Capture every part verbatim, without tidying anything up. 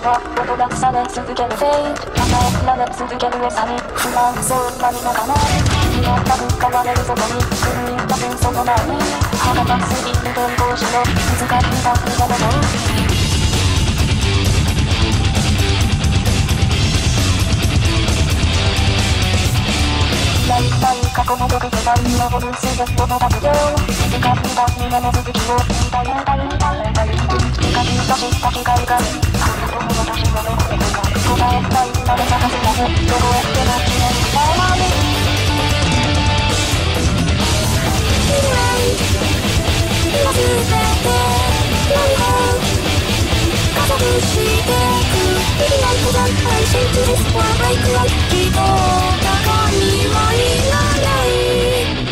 は音がされ続けるフェイト与えられ続ける餌に不満そうなりのかな君の変われる外に狂いた分その前に歯が立つぎる伝統師の難しさになるの大体過去の毒で何のボルスでこの学業静かにだ夢の続きを見たい見たい見たい見たい光とした機械があなたも私もの答えたいまで探すまでどこへでも記念したまで今すべて何を加速してく意味ない子が配信中ですワンバイクは人高にはいらない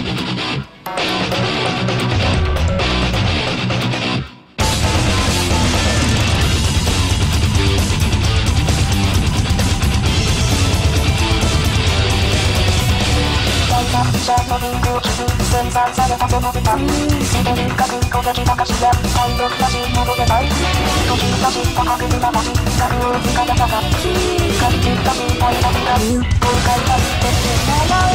シャのリンクを傷分散されたその時間すでに核攻撃ばかしや体力なし戻れない閉じ出した確実な文字核を使ったさが光った心配なくなる後悔だってしまう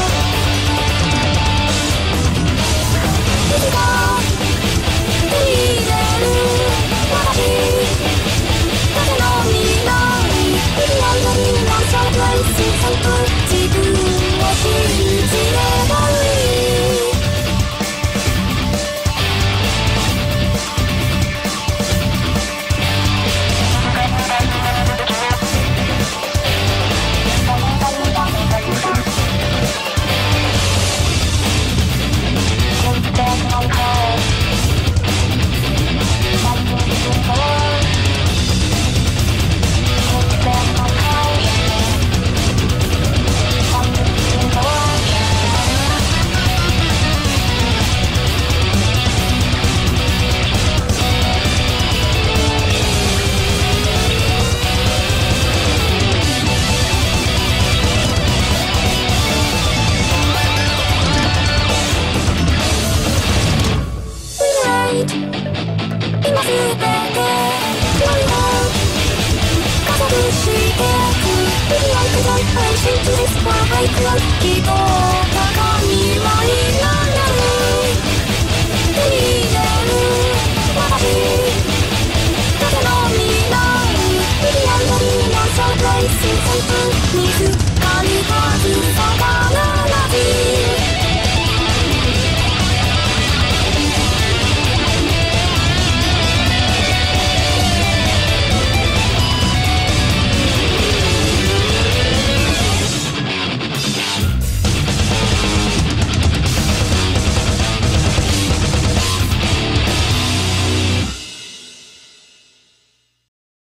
水が手に入れる私風の未来未来のみんなサプライズサイト自分を信じれば今すべて何を加速してく未来不在配信中ですワンバイクは人